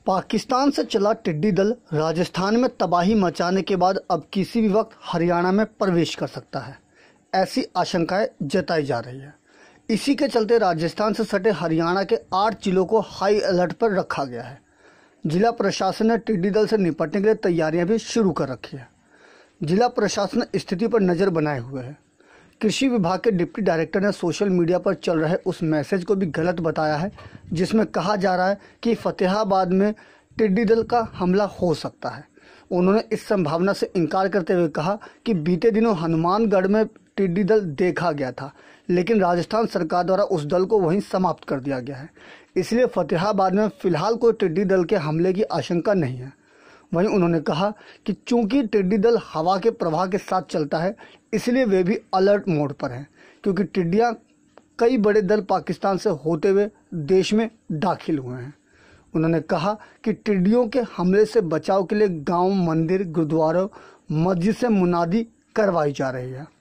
पाकिस्तान से चला टिड्डी दल राजस्थान में तबाही मचाने के बाद अब किसी भी वक्त हरियाणा में प्रवेश कर सकता है, ऐसी आशंकाएं जताई जा रही है। इसी के चलते राजस्थान से सटे हरियाणा के 8 जिलों को हाई अलर्ट पर रखा गया है। जिला प्रशासन ने टिड्डी दल से निपटने के लिए तैयारियां भी शुरू कर रखी है। जिला प्रशासन स्थिति पर नज़र बनाए हुए है। कृषि विभाग के डिप्टी डायरेक्टर ने सोशल मीडिया पर चल रहे उस मैसेज को भी गलत बताया है जिसमें कहा जा रहा है कि फतेहाबाद में टिड्डी दल का हमला हो सकता है। उन्होंने इस संभावना से इनकार करते हुए कहा कि बीते दिनों हनुमानगढ़ में टिड्डी दल देखा गया था, लेकिन राजस्थान सरकार द्वारा उस दल को वहीं समाप्त कर दिया गया है। इसलिए फतेहाबाद में फिलहाल कोई टिड्डी दल के हमले की आशंका नहीं है। वहीं उन्होंने कहा कि चूंकि टिड्डी दल हवा के प्रवाह के साथ चलता है, इसलिए वे भी अलर्ट मोड पर हैं, क्योंकि टिड्डियां कई बड़े दल पाकिस्तान से होते हुए देश में दाखिल हुए हैं। उन्होंने कहा कि टिड्डियों के हमले से बचाव के लिए गांव, मंदिर, गुरुद्वारों, मस्जिद से मुनादी करवाई जा रही है।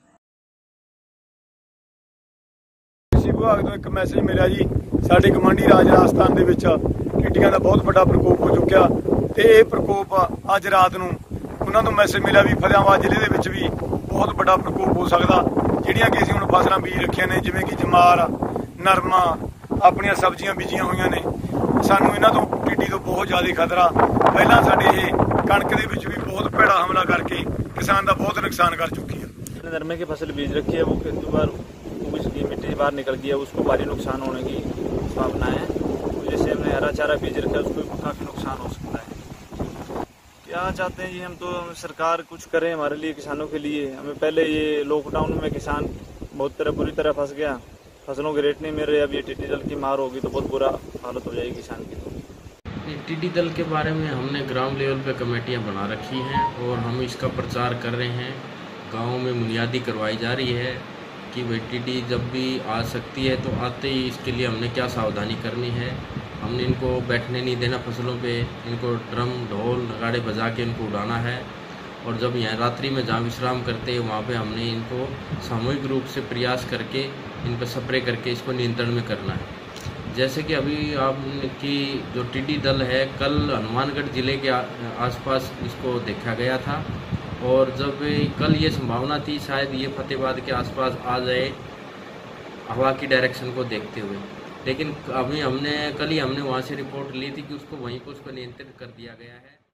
कृषि विभाग ਤੋਂ ਇੱਕ ਮੈਸੇਜ ਮਿਲਿਆ ਜੀ, ਸਾਡੇ ਕਮਾਂਡੀ ਰਾਜ ਰਾਜਸਥਾਨ ਦੇ ਵਿੱਚ ਟਿੱਡੀਆਂ ਦਾ ਬਹੁਤ ਵੱਡਾ ਪ੍ਰਕੋਪ ਹੋ ਚੁੱਕਿਆ ਤੇ ਇਹ ਪ੍ਰਕੋਪ ਅੱਜ ਰਾਤ ਨੂੰ ਉਹਨਾਂ ਨੂੰ ਮੈਸੇਜ ਮਿਲਿਆ ਵੀ ਫਤਿਆਬਾਦ ਜ਼ਿਲ੍ਹੇ ਦੇ ਵਿੱਚ ਵੀ ਬਹੁਤ ਵੱਡਾ ਪ੍ਰਕੋਪ ਹੋ ਸਕਦਾ। ਜਿਹੜੀਆਂ ਕਿ ਅਸੀਂ ਹੁਣ ਫਸਲਾਂ ਬੀਜ ਰੱਖੀਆਂ ਨੇ, ਜਿਵੇਂ ਕਿ ਜਮਾਰ, ਨਰਮਾ, ਆਪਣੀਆਂ ਸਬਜ਼ੀਆਂ ਬੀਜੀਆਂ ਹੋਈਆਂ ਨੇ, ਸਾਨੂੰ ਇਹਨਾਂ ਤੋਂ ਟਿੱਡੀ ਤੋਂ ਬਹੁਤ ਜ਼ਿਆਦਾ ਖਤਰਾ। ਪਹਿਲਾਂ ਸਾਡੇ ਇਹ ਕਣਕ ਦੇ ਵਿੱਚ ਵੀ ਬਹੁਤ ਭੈੜਾ ਹਮਲਾ ਕਰਕੇ किसान का बहुत नुकसान कर चुकी है। नरमे की फसल बीज रखी है, वो कई बार उसकी मिट्टी बाहर निकल गई है, उसको भारी नुकसान होने की संभावना है। जैसे हमने हरा चारा बीज रखा है, उसको काफ़ी नुकसान हो सकता है। क्या चाहते हैं जी, हम तो सरकार कुछ करे हमारे लिए, किसानों के लिए। हमें पहले ये लॉकडाउन में किसान बहुत बुरी तरह फंस गया, फसलों के रेट नहीं मिल रहे। अब ये टिड्डी दल की मार होगी तो बहुत बुरा हालत हो जाएगी किसान की। टिड्डी दल के बारे में हमने ग्राम लेवल पे कमेटियां बना रखी हैं और हम इसका प्रचार कर रहे हैं। गाँव में बुनियादी करवाई जा रही है कि भाई टिड्डी जब भी आ सकती है तो आते ही इसके लिए हमने क्या सावधानी करनी है। हमने इनको बैठने नहीं देना फसलों पे, इनको ड्रम, ढोल, नगाड़े बजा के इनको उड़ाना है। और जब यहाँ रात्रि में जहाँ विश्राम करते हैं वहाँ पे हमने इनको सामूहिक रूप से प्रयास करके इन पर स्प्रे करके इसको नियंत्रण में करना है। जैसे कि अभी आपकी जो टिड्डी दल है, कल हनुमानगढ़ ज़िले के आसपास इसको देखा गया था और जब कल ये संभावना थी शायद ये फतेहाबाद के आसपास आ जाए हवा की डायरेक्शन को देखते हुए, लेकिन अभी कल ही हमने वहाँ से रिपोर्ट ली थी कि उसको वहीं पर उसको नियंत्रित कर दिया गया है।